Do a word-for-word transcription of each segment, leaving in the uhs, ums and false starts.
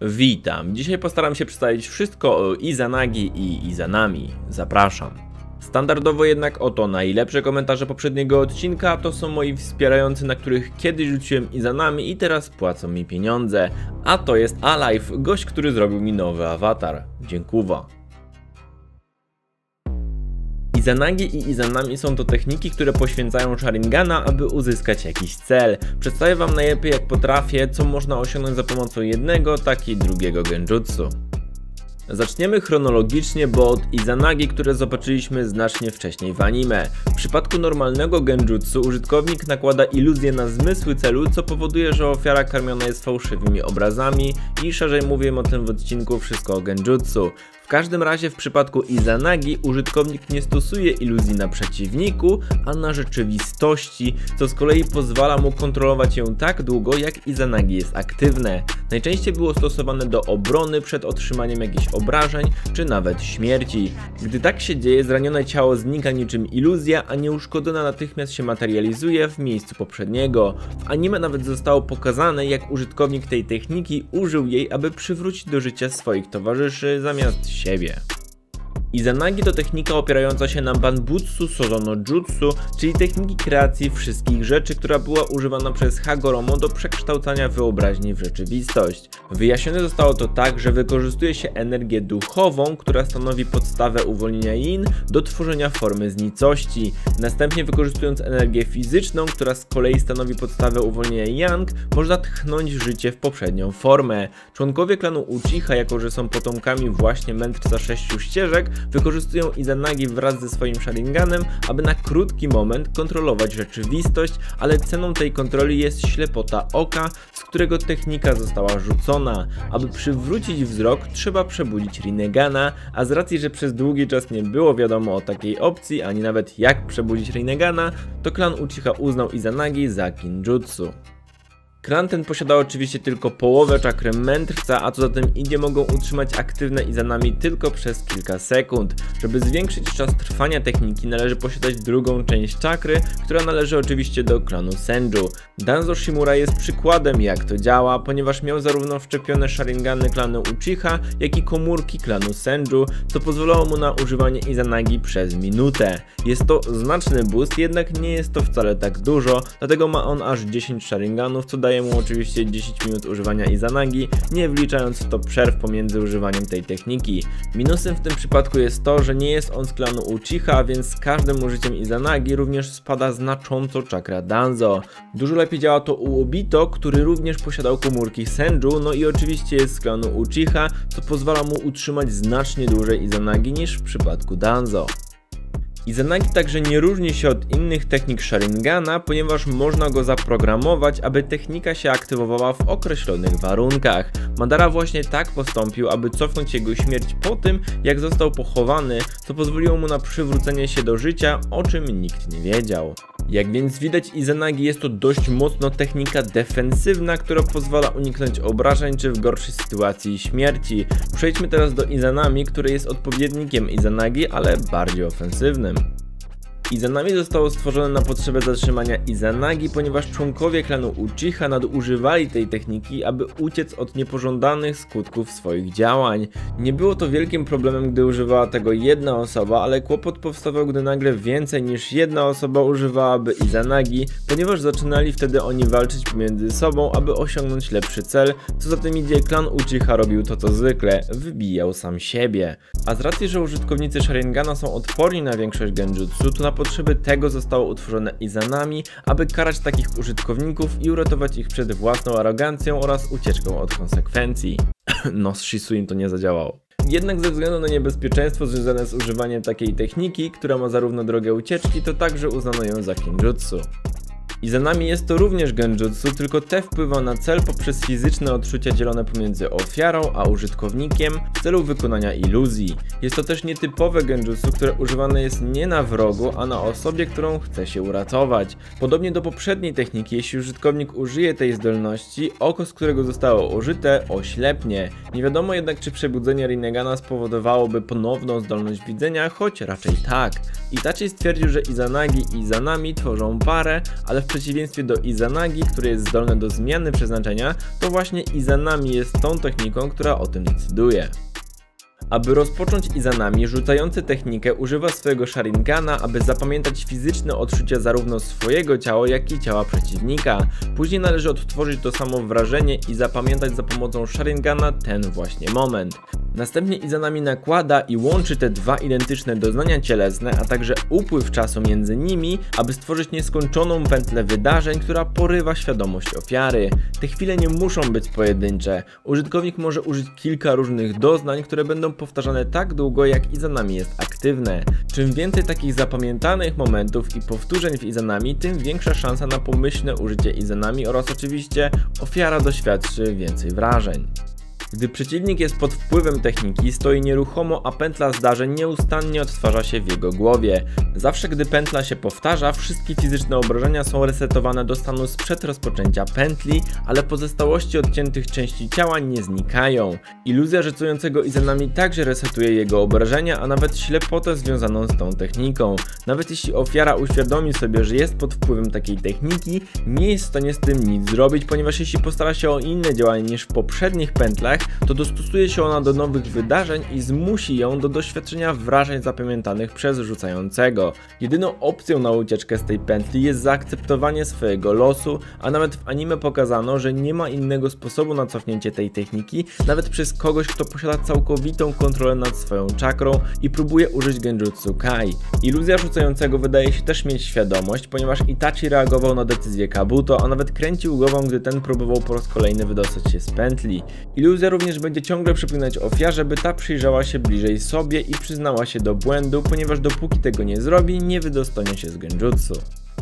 Witam, dzisiaj postaram się przedstawić wszystko o Izanagi i Izanami. Zapraszam. Standardowo jednak oto najlepsze komentarze poprzedniego odcinka to są moi wspierający, na których kiedyś rzuciłem Izanami i teraz płacą mi pieniądze. A to jest Alive, gość, który zrobił mi nowy awatar. Dziękuję. Izanagi i Izanami są to techniki, które poświęcają Sharingana, aby uzyskać jakiś cel. Przedstawię wam najlepiej jak potrafię, co można osiągnąć za pomocą jednego, tak i drugiego genjutsu. Zaczniemy chronologicznie, bo od Izanagi, które zobaczyliśmy znacznie wcześniej w anime. W przypadku normalnego genjutsu użytkownik nakłada iluzję na zmysły celu, co powoduje, że ofiara karmiona jest fałszywymi obrazami i szerzej mówiłem o tym w odcinku Wszystko o genjutsu. W każdym razie w przypadku Izanagi użytkownik nie stosuje iluzji na przeciwniku, a na rzeczywistości, co z kolei pozwala mu kontrolować ją tak długo, jak Izanagi jest aktywne. Najczęściej było stosowane do obrony przed otrzymaniem jakichś obrażeń, czy nawet śmierci. Gdy tak się dzieje, zranione ciało znika niczym iluzja, a nieuszkodzona natychmiast się materializuje w miejscu poprzedniego. W anime nawet zostało pokazane, jak użytkownik tej techniki użył jej, aby przywrócić do życia swoich towarzyszy zamiast siebie. Izanagi to technika opierająca się na Banbutsu Sozono Jutsu, czyli techniki kreacji wszystkich rzeczy, która była używana przez Hagoromo do przekształcania wyobraźni w rzeczywistość. Wyjaśnione zostało to tak, że wykorzystuje się energię duchową, która stanowi podstawę uwolnienia yin, do tworzenia formy z nicości. Następnie wykorzystując energię fizyczną, która z kolei stanowi podstawę uwolnienia yang, można tchnąć życie w poprzednią formę. Członkowie klanu Uchiha, jako że są potomkami właśnie mędrca sześciu ścieżek, wykorzystują Izanagi wraz ze swoim Sharinganem, aby na krótki moment kontrolować rzeczywistość, ale ceną tej kontroli jest ślepota oka, z którego technika została rzucona. Aby przywrócić wzrok, trzeba przebudzić Rinegana, a z racji, że przez długi czas nie było wiadomo o takiej opcji, ani nawet jak przebudzić Rinegana, to klan Uchiha uznał Izanagi za kinjutsu. Klan ten posiada oczywiście tylko połowę czakry mędrca, a co za tym idzie, mogą utrzymać aktywne Izanami tylko przez kilka sekund. Żeby zwiększyć czas trwania techniki, należy posiadać drugą część czakry, która należy oczywiście do klanu Senju. Danzo Shimura jest przykładem, jak to działa, ponieważ miał zarówno wszczepione Sharingany klanu Uchiha, jak i komórki klanu Senju, co pozwalało mu na używanie Izanagi przez minutę. Jest to znaczny boost, jednak nie jest to wcale tak dużo, dlatego ma on aż dziesięć Sharinganów, co daje mu oczywiście dziesięć minut używania Izanagi, nie wliczając w to przerw pomiędzy używaniem tej techniki. Minusem w tym przypadku jest to, że nie jest on z klanu Uchiha, więc z każdym użyciem Izanagi również spada znacząco czakra Danzo. Dużo lepiej działa to u Obito, który również posiadał komórki Senju, no i oczywiście jest z klanu Uchiha, co pozwala mu utrzymać znacznie dłużej Izanagi niż w przypadku Danzo. Izanagi także nie różni się od innych technik Sharingana, ponieważ można go zaprogramować, aby technika się aktywowała w określonych warunkach. Madara właśnie tak postąpił, aby cofnąć jego śmierć po tym, jak został pochowany, co pozwoliło mu na przywrócenie się do życia, o czym nikt nie wiedział. Jak więc widać, Izanagi jest to dość mocno technika defensywna, która pozwala uniknąć obrażeń czy w gorszej sytuacji śmierci. Przejdźmy teraz do Izanami, który jest odpowiednikiem Izanagi, ale bardziej ofensywnym. Izanami zostało stworzone na potrzebę zatrzymania Izanagi, ponieważ członkowie klanu Uchiha nadużywali tej techniki, aby uciec od niepożądanych skutków swoich działań. Nie było to wielkim problemem, gdy używała tego jedna osoba, ale kłopot powstawał, gdy nagle więcej niż jedna osoba używałaby Izanagi, ponieważ zaczynali wtedy oni walczyć pomiędzy sobą, aby osiągnąć lepszy cel, co za tym idzie, klan Uchiha robił to co zwykle, wybijał sam siebie. A z racji, że użytkownicy Sharingana są odporni na większość genjutsu, to na potrzeby tego zostało utworzone Izanami, aby karać takich użytkowników i uratować ich przed własną arogancją oraz ucieczką od konsekwencji. No, z Shisuin to nie zadziałało. Jednak ze względu na niebezpieczeństwo związane z używaniem takiej techniki, która ma zarówno drogę ucieczki, to także uznano ją za kinjutsu. Izanami jest to również genjutsu, tylko te wpływa na cel poprzez fizyczne odczucia dzielone pomiędzy ofiarą a użytkownikiem w celu wykonania iluzji. Jest to też nietypowe genjutsu, które używane jest nie na wrogu, a na osobie, którą chce się uratować. Podobnie do poprzedniej techniki, jeśli użytkownik użyje tej zdolności, oko, z którego zostało użyte, oślepnie. Nie wiadomo jednak, czy przebudzenie Rinegana spowodowałoby ponowną zdolność widzenia, choć raczej tak. Itachi stwierdził, że Izanagi i Izanami tworzą parę, ale w przeciwieństwie do Izanagi, które jest zdolne do zmiany przeznaczenia, to właśnie Izanami jest tą techniką, która o tym decyduje. Aby rozpocząć Izanami, rzucający technikę używa swojego Sharingana, aby zapamiętać fizyczne odczucia zarówno swojego ciała, jak i ciała przeciwnika. Później należy odtworzyć to samo wrażenie i zapamiętać za pomocą Sharingana ten właśnie moment. Następnie Izanami nakłada i łączy te dwa identyczne doznania cielesne, a także upływ czasu między nimi, aby stworzyć nieskończoną pętlę wydarzeń, która porywa świadomość ofiary. Te chwile nie muszą być pojedyncze. Użytkownik może użyć kilka różnych doznań, które będą powtarzane tak długo, jak Izanami jest aktywne. Czym więcej takich zapamiętanych momentów i powtórzeń w Izanami, tym większa szansa na pomyślne użycie Izanami oraz oczywiście ofiara doświadczy więcej wrażeń. Gdy przeciwnik jest pod wpływem techniki, stoi nieruchomo, a pętla zdarzeń nieustannie odtwarza się w jego głowie. Zawsze gdy pętla się powtarza, wszystkie fizyczne obrażenia są resetowane do stanu sprzed rozpoczęcia pętli, ale pozostałości odciętych części ciała nie znikają. Iluzja rzucającego Izanami także resetuje jego obrażenia, a nawet ślepotę związaną z tą techniką. Nawet jeśli ofiara uświadomi sobie, że jest pod wpływem takiej techniki, nie jest w stanie z tym nic zrobić, ponieważ jeśli postara się o inne działanie niż w poprzednich pętlach, to dostosuje się ona do nowych wydarzeń i zmusi ją do doświadczenia wrażeń zapamiętanych przez rzucającego. Jedyną opcją na ucieczkę z tej pętli jest zaakceptowanie swojego losu, a nawet w anime pokazano, że nie ma innego sposobu na cofnięcie tej techniki, nawet przez kogoś, kto posiada całkowitą kontrolę nad swoją czakrą i próbuje użyć Genjutsu Kai. Iluzja rzucającego wydaje się też mieć świadomość, ponieważ Itachi reagował na decyzję Kabuto, a nawet kręcił głową, gdy ten próbował po raz kolejny wydostać się z pętli. Iluzja również będzie ciągle przypominać ofiarze, by ta przyjrzała się bliżej sobie i przyznała się do błędu, ponieważ dopóki tego nie zrobi, nie wydostanie się z Genjutsu.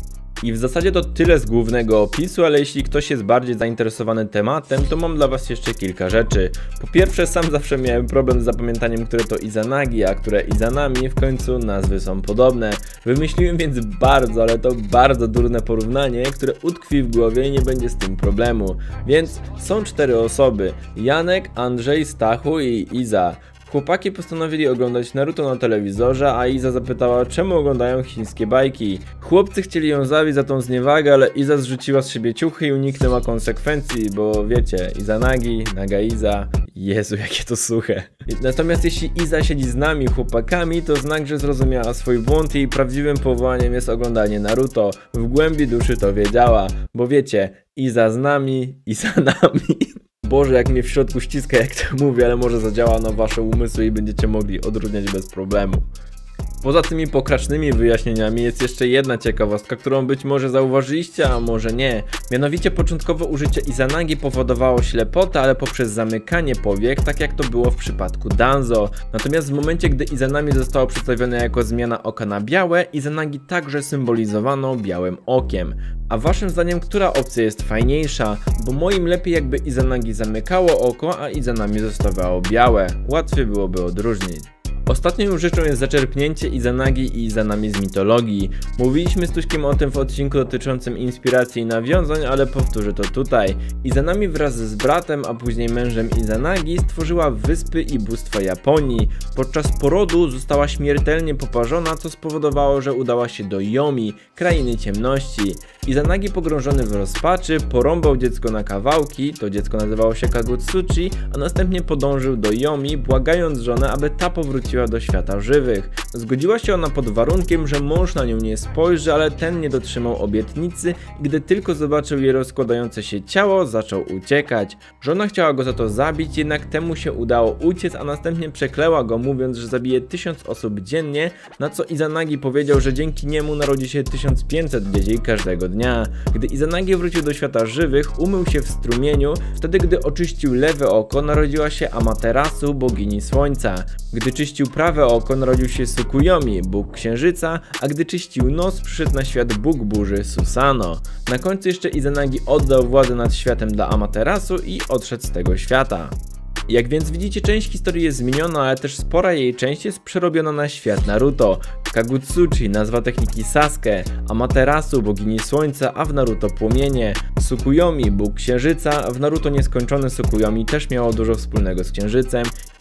I w zasadzie to tyle z głównego opisu, ale jeśli ktoś jest bardziej zainteresowany tematem, to mam dla was jeszcze kilka rzeczy. Po pierwsze, sam zawsze miałem problem z zapamiętaniem, które to Izanagi, a które Izanami, w końcu nazwy są podobne. Wymyśliłem więc bardzo, ale to bardzo durne porównanie, które utkwi w głowie i nie będzie z tym problemu. Więc są cztery osoby: Janek, Andrzej, Stachu i Iza. Chłopaki postanowili oglądać Naruto na telewizorze, a Iza zapytała, czemu oglądają chińskie bajki. Chłopcy chcieli ją zabić za tą zniewagę, ale Iza zrzuciła z siebie ciuchy i uniknęła konsekwencji, bo wiecie, Izanagi, Naga Iza, Jezu, jakie to suche. Natomiast jeśli Iza siedzi z nami, chłopakami, to znak, że zrozumiała swój błąd i jej prawdziwym powołaniem jest oglądanie Naruto. W głębi duszy to wiedziała, bo wiecie, Iza z nami, Iza nami. Boże, jak mnie w środku ściska, jak to mówię, ale może zadziała na wasze umysły i będziecie mogli odróżniać bez problemu. Poza tymi pokracznymi wyjaśnieniami jest jeszcze jedna ciekawostka, którą być może zauważyliście, a może nie. Mianowicie początkowo użycie Izanagi powodowało ślepotę, ale poprzez zamykanie powiek, tak jak to było w przypadku Danzo. Natomiast w momencie, gdy Izanami zostało przedstawione jako zmiana oka na białe, Izanagi także symbolizowano białym okiem. A waszym zdaniem, która opcja jest fajniejsza? Bo moim lepiej, jakby Izanagi zamykało oko, a Izanami zostawało białe. Łatwiej byłoby odróżnić. Ostatnią rzeczą jest zaczerpnięcie Izanagi i Izanami z mitologii. Mówiliśmy z Tuśkiem o tym w odcinku dotyczącym inspiracji i nawiązań, ale powtórzę to tutaj. Izanami wraz z bratem, a później mężem Izanagi stworzyła wyspy i bóstwa Japonii. Podczas porodu została śmiertelnie poparzona, co spowodowało, że udała się do Yomi, krainy ciemności. Izanagi pogrążony w rozpaczy porąbał dziecko na kawałki, to dziecko nazywało się Kagutsuchi, a następnie podążył do Yomi, błagając żonę, aby ta powróciła do świata żywych. Zgodziła się ona pod warunkiem, że mąż na nią nie spojrzy, ale ten nie dotrzymał obietnicy i gdy tylko zobaczył jej rozkładające się ciało, zaczął uciekać. Żona chciała go za to zabić, jednak temu się udało uciec, a następnie przekleła go, mówiąc, że zabije tysiąc osób dziennie, na co Izanagi powiedział, że dzięki niemu narodzi się tysiąc pięćset dzieci każdego dnia. Gdy Izanagi wrócił do świata żywych, umył się w strumieniu, wtedy gdy oczyścił lewe oko, narodziła się Amaterasu, bogini słońca. Gdy czyścił prawe oko, narodził się Tsukuyomi, bóg księżyca, a gdy czyścił nos, przyszedł na świat bóg burzy Susano. Na końcu jeszcze Izanagi oddał władzę nad światem dla Amaterasu i odszedł z tego świata. Jak więc widzicie, część historii jest zmieniona, ale też spora jej część jest przerobiona na świat Naruto. Kagutsuchi, nazwa techniki Sasuke, Amaterasu, bogini słońca, a w Naruto płomienie, Tsukuyomi, bóg księżyca, w Naruto nieskończony Tsukuyomi też miało dużo wspólnego z księżycem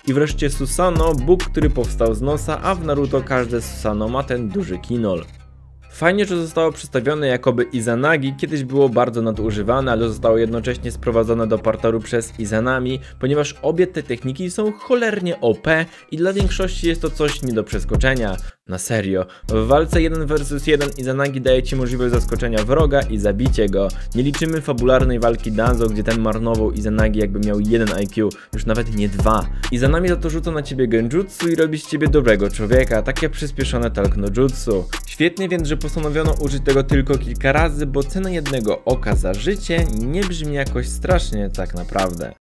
I wreszcie Susanoo, Bóg, który powstał z nosa, a w Naruto każde Susanoo ma ten duży kinol. Fajnie, że zostało przedstawione jakoby Izanagi, kiedyś było bardzo nadużywane, ale zostało jednocześnie sprowadzone do parteru przez Izanami, ponieważ obie te techniki są cholernie O P i dla większości jest to coś nie do przeskoczenia. Na serio, w walce jeden versus jeden Izanagi daje ci możliwość zaskoczenia wroga i zabicie go. Nie liczymy fabularnej walki Danzo, gdzie ten marnował Izanagi jakby miał jeden I Q, już nawet nie dwa. Izanami za to rzuca na ciebie genjutsu i robi z ciebie dobrego człowieka, takie przyspieszone talk no jutsu. Świetnie więc, że postanowiono użyć tego tylko kilka razy, bo cena jednego oka za życie nie brzmi jakoś strasznie tak naprawdę.